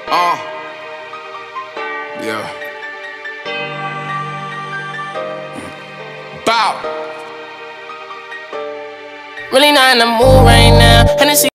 Yeah. Bow. Really not in the mood right now. Hennessy